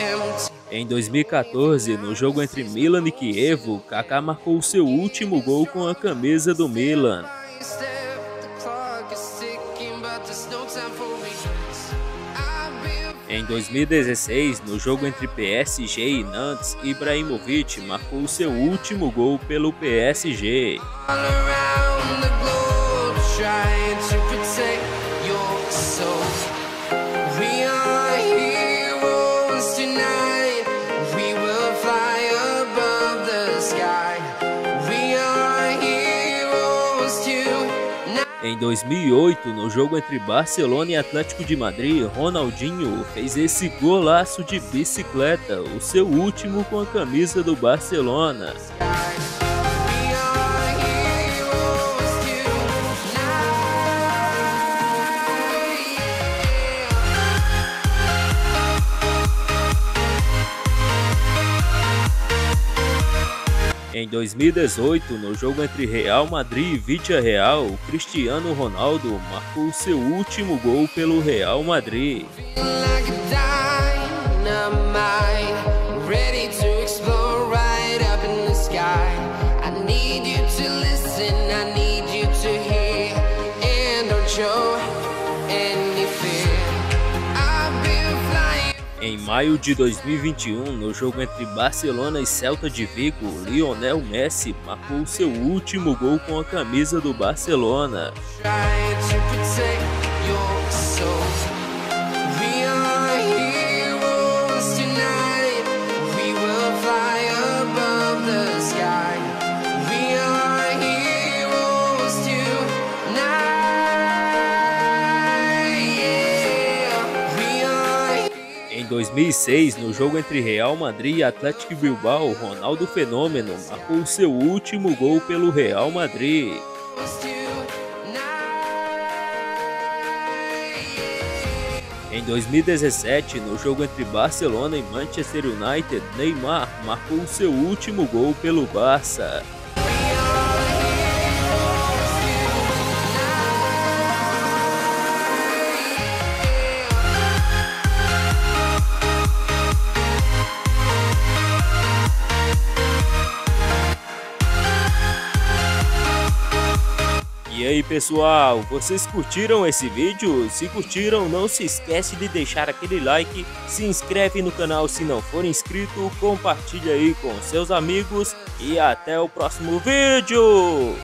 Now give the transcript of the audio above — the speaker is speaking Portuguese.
Em 2014, no jogo entre Milan e Chievo, Kaká marcou o seu último gol com a camisa do Milan. Em 2016, no jogo entre PSG e Nantes, Ibrahimovic marcou o seu último gol pelo PSG. Em 2008, no jogo entre Barcelona e Atlético de Madrid, Ronaldinho fez esse golaço de bicicleta, o seu último com a camisa do Barcelona. Em 2018, no jogo entre Real Madrid e Villarreal, Cristiano Ronaldo marcou o seu último gol pelo Real Madrid. Em maio de 2021, no jogo entre Barcelona e Celta de Vigo, Lionel Messi marcou seu último gol com a camisa do Barcelona. Em 2006, no jogo entre Real Madrid e Atlético Bilbao, Ronaldo Fenômeno marcou seu último gol pelo Real Madrid. Em 2017, no jogo entre Barcelona e Manchester United, Neymar marcou seu último gol pelo Barça. E aí pessoal, vocês curtiram esse vídeo? Se curtiram, não se esquece de deixar aquele like, se inscreve no canal se não for inscrito, compartilha aí com seus amigos e até o próximo vídeo!